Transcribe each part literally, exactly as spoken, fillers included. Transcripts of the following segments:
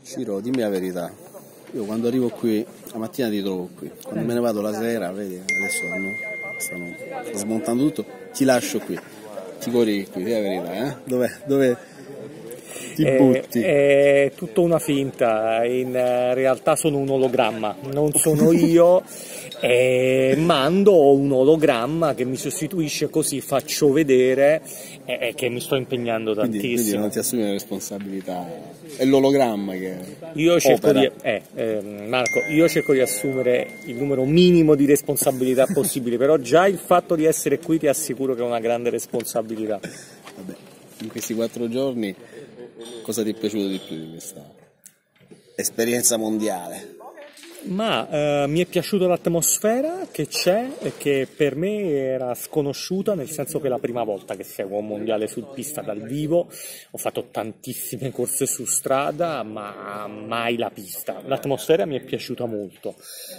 Ciro, dimmi la verità. Io quando arrivo qui, la mattina ti trovo qui. Quando me ne vado la sera, vedi, adesso hanno, stanno, stanno smontando tutto, ti lascio qui. Ti corri qui, dimmi la verità, eh? Dove, dove ti butti? È, è tutta una finta, in realtà sono un ologramma, non sono io. E mando un ologramma che mi sostituisce, così faccio vedere eh, che mi sto impegnando tantissimo. Quindi, quindi non ti assumi la responsabilità, è l'ologramma che io cerco opera. di, eh, eh, Marco, io cerco di assumere il numero minimo di responsabilità possibile, però già il fatto di essere qui ti assicuro che è una grande responsabilità. Vabbè, in questi quattro giorni cosa ti è piaciuto di più di questa esperienza mondiale? Ma eh, mi è piaciuta l'atmosfera che c'è e che per me era sconosciuta, nel senso che è la prima volta che seguo un mondiale sul pista dal vivo. Ho fatto tantissime corse su strada, ma mai la pista. L'atmosfera mi è piaciuta molto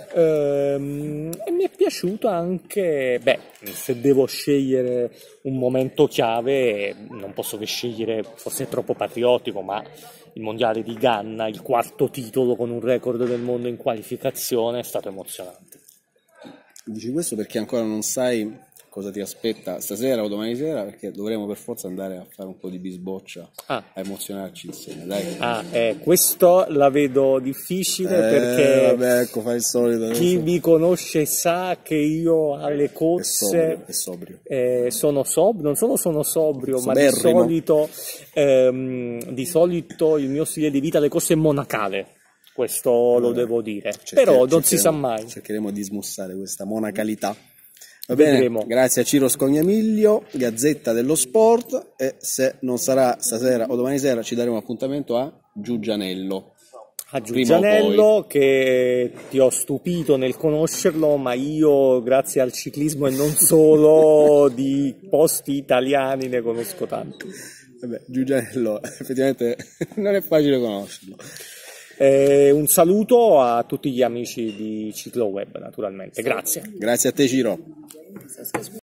ehm, e mi è piaciuta anche, beh, se devo scegliere un momento chiave non posso che scegliere, forse è troppo patriottico, ma il mondiale di Ganna, il quarto titolo con un record del mondo in qualificazione, è stato emozionante. Dici questo perché ancora non sai cosa ti aspetta stasera o domani sera, perché dovremo per forza andare a fare un po' di bisboccia, ah. a emozionarci insieme, dai. Ah, eh, questo la vedo difficile eh, perché vabbè, ecco, fai il solito. Chi mi conosce sa che io alle corse è sobrio, è sobrio. Eh, sono sobrio, non solo sono sobrio, Soberrimo. ma di solito, ehm, di solito il mio stile di vita alle corse è monacale. Questo allora, lo devo dire, cercher- però non si sa mai. Cercheremo di smussare questa monacalità. Va bene, Vedremo. Grazie a Ciro Scognamiglio, Gazzetta dello Sport, e se non sarà stasera o domani sera ci daremo appuntamento a Giugianello. A Giugianello, che ti ho stupito nel conoscerlo, ma io grazie al ciclismo e non solo di posti italiani ne conosco tanti. Vabbè, Giugianello effettivamente non è facile conoscerlo. Eh, un saluto a tutti gli amici di Cicloweb, naturalmente. Grazie. Grazie a te, Ciro.